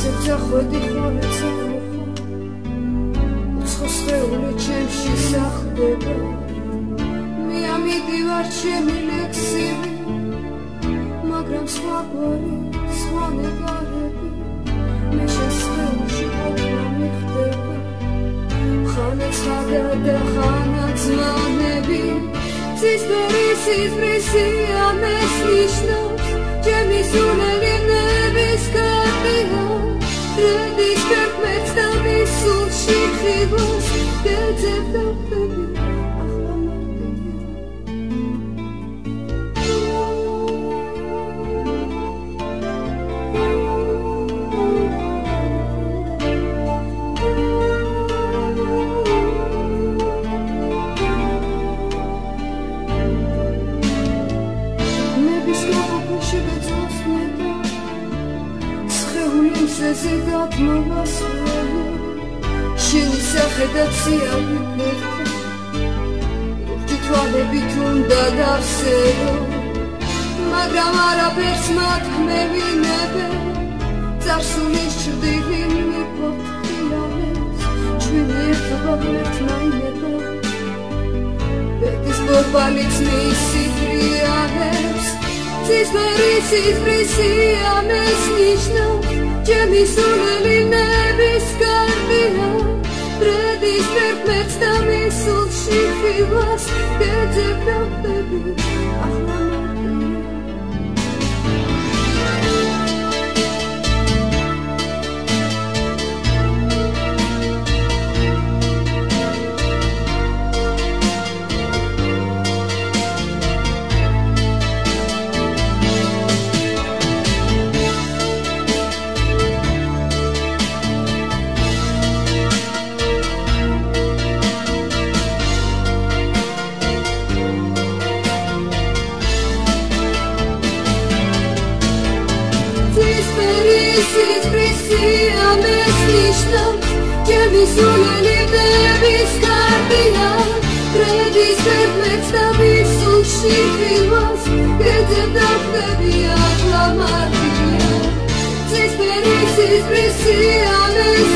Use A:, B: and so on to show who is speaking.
A: ხვედი ხვალეცა უცხოს ხეული ჩემში სახლდება მე ამიდივარ ჩემი ლექსივი მაგრამ სხვაგვარი სხვა ნეგარები მე შესხეულში ყოფნა მიხდება ხანა ცხადა და ხანა ძმანები ცისფერი სიზმრისია მეს ნიშნავს ჩემი სულელი ნების კარდია რედის პერფექტ და მისულში ხიბოს გეძებ და ხები ახლა მარტივია ნების გაყოფაში გაწოს მეტი ზედად მოვასვლელი შენი სახე და ციალი ფერთა ლურჯი თვალებით უნდა დავსერო მაგრამ არაფერს მათქმევინებე წარსულის ჩრდილი მიფოთხრიალებს ჩვენი ერთობა ერთნაირება ბედის ბორბალიც მისი ტრიალებს ცისფერი სიზმრისია მეს ნიშნავს ჩემი სულელი ნების კარდია რედის პერფექტ და მისულში ხილვას გეძებ და ხები ახლა სიზმრისია მეს ნიშნავს ჩემი სულელი ნების კარდია რედის პერფექტ და მისულში ხილვას გეძებ და ხები ახლა მარტივია ცისფერი სიზმრისია მეს